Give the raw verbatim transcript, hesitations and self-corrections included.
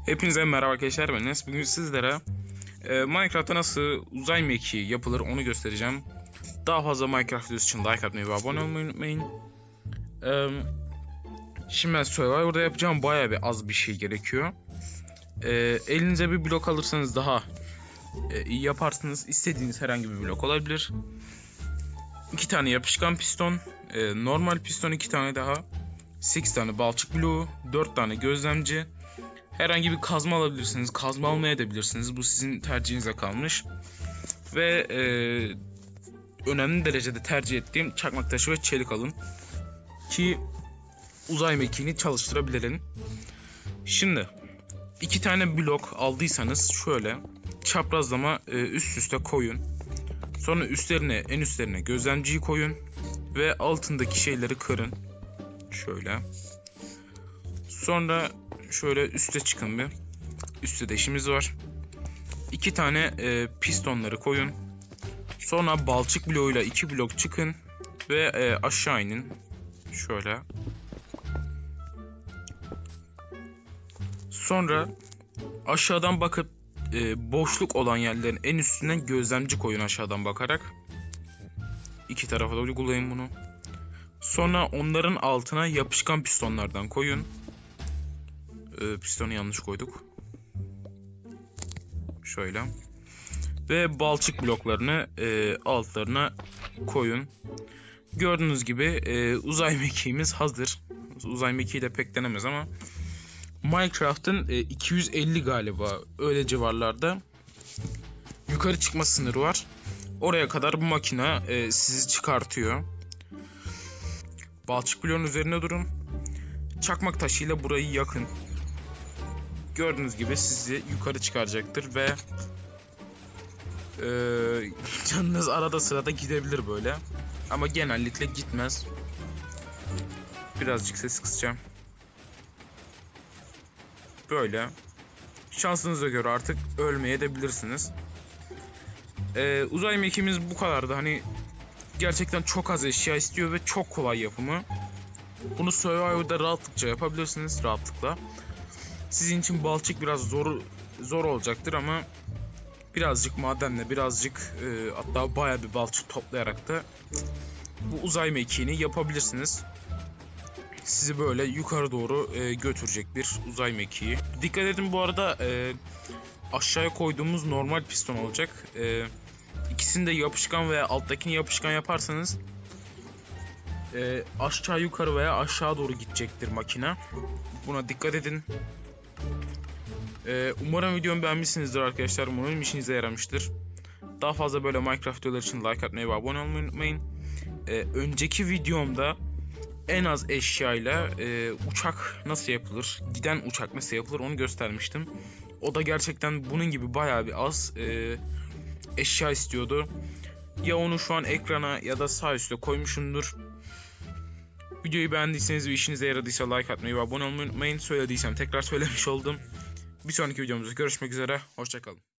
Hepinize merhaba arkadaşlar, ben Enes. Bugün sizlere e, Minecraft'ta nasıl uzay mekiği yapılır onu göstereceğim. Daha fazla Minecraft videosu için like atmayı ve abone olmayı unutmayın. E, şimdi ben Survivor'da yapacağım bayağı bir az bir şey gerekiyor. E, elinize bir blok alırsanız daha e, iyi yaparsınız. İstediğiniz herhangi bir blok olabilir. iki tane yapışkan piston, e, normal piston iki tane daha, sekiz tane balçık bloğu, dört tane gözlemci. Herhangi bir kazma alabilirsiniz. Kazma almayabilirsiniz. Bu sizin tercihinize kalmış. Ve e, önemli derecede tercih ettiğim çakmak taşı ve çelik alın. Ki uzay mekiğini çalıştırabilirim. Şimdi iki tane blok aldıysanız şöyle çaprazlama e, üst üste koyun. Sonra üstlerine, en üstlerine gözlemciyi koyun. Ve altındaki şeyleri kırın. Şöyle. Sonra şöyle üste çıkın bir. Üstte de işimiz var. İki tane e, pistonları koyun. Sonra balçık bloğuyla iki blok çıkın. Ve e, aşağı inin. Şöyle. Sonra aşağıdan bakıp e, boşluk olan yerlerin en üstüne gözlemci koyun aşağıdan bakarak. İki tarafa da uygulayın bunu. Sonra onların altına yapışkan pistonlardan koyun. Pistonu yanlış koyduk. Şöyle. Ve balçık bloklarını e, altlarına koyun. Gördüğünüz gibi e, uzay mekiğimiz hazır. Uzay mekiği de pek denemez ama Minecraft'ın e, iki yüz elli galiba öyle civarlarda yukarı çıkma sınırı var. Oraya kadar bu makine e, sizi çıkartıyor. Balçık bloğun üzerine durun. Çakmak taşıyla burayı yakın. Gördüğünüz gibi sizi yukarı çıkaracaktır ve e, canınız arada sırada gidebilir böyle. Ama genellikle gitmez. Birazcık ses kısacağım. Böyle. Şansınıza göre artık ölmeyebilirsiniz. E, uzay mekiğimiz bu kadardı. Hani gerçekten çok az eşya istiyor ve çok kolay yapımı. Bunu Survivor'da rahatlıkça yapabilirsiniz. Rahatlıkla. Sizin için balçık biraz zor zor olacaktır ama birazcık madenle, birazcık e, hatta bayağı bir balçık toplayarak da bu uzay mekiğini yapabilirsiniz. Sizi böyle yukarı doğru e, götürecek bir uzay mekiği. Dikkat edin bu arada e, aşağıya koyduğumuz normal piston olacak. E, ikisini de yapışkan veya alttakini yapışkan yaparsanız e, aşağı yukarı veya aşağı doğru gidecektir makine. Buna dikkat edin. Ee, umarım videomu beğenmişsinizdir arkadaşlar. Umarım işinize yaramıştır. Daha fazla böyle Minecraft videoları için like atmayı ve abone olmayı unutmayın. Ee, önceki videomda en az eşyayla e, uçak nasıl yapılır, giden uçak nasıl yapılır onu göstermiştim. O da gerçekten bunun gibi bayağı bir az e, eşya istiyordu. Ya onu şu an ekrana ya da sağ üstte koymuşumdur. Videoyu beğendiyseniz ve işinize yaradıysa like atmayı ve abone olmayı unutmayın. Söylediysem tekrar söylemiş oldum. Bir sonraki videomuzda görüşmek üzere. Hoşça kalın.